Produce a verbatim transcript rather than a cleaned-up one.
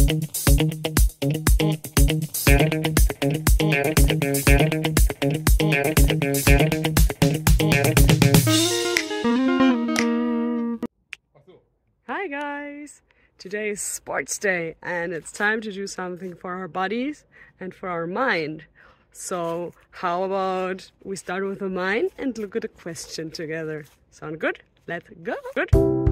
Hi guys! Today is sports day and it's time to do something for our bodies and for our mind. So how about we start with the mind and look at a question together? Sound good? Let's go! Good!